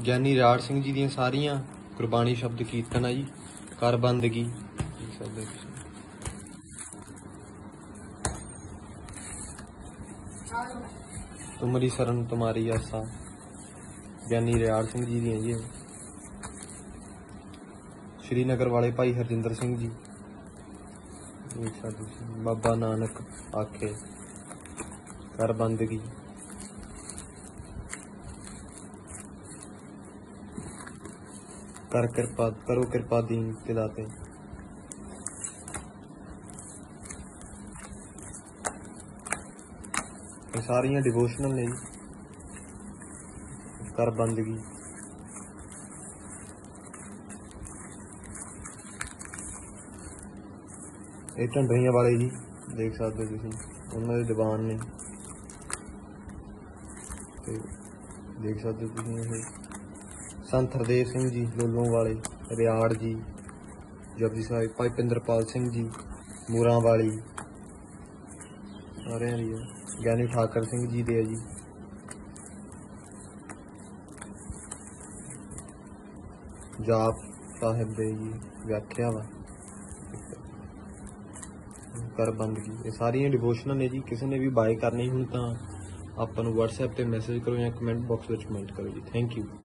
ਗਿਆਨੀ ਰਾੜ ਸਿੰਘ ਜੀ ਦੀਆਂ ਸਾਰੀਆਂ ਗੁਰਬਾਣੀ ਸ਼ਬਦ ਕੀਰਤਨ ਆ ਜੀ। ਕਰ ਬੰਦਗੀ ਤੁਮਰੀ शरण तुम्हारी आसा, ਗਿਆਨੀ ਰਿਆੜ ਸਿੰਘ ਜੀ ਦੀਆਂ ਜੀ। श्रीनगर वाले भाई हरजिंदर सिंह जी, बाबा नानक आखे कर बंदगी, कर कृपा करो कृपा दीन ते दाते, सारियां डिवोशनल ने जी। कर बंदगी ये ढंडरियां वाले जी देख सकते हो तुसीं, उन्होंने दीवान ने देख सकते हो तुसीं। ये संत हरदेव सिंह जी लोलों वाले, रियाड़ जी, जपजी साहिब, भाई पिंदरपाल सिंह जी मूरां वाली, सारे ज्ञानी ठाकर सिंह जी दे जी। जाप साहिब दे जी व्याख्या वा कर बंदगी, ये सारियां डिवोशनल ने जी। किसी ने भी बाय करनी हो तो आपां नूं WhatsApp ते मैसेज करो या कमेंट बॉक्स में कमेंट करो जी। Thank you.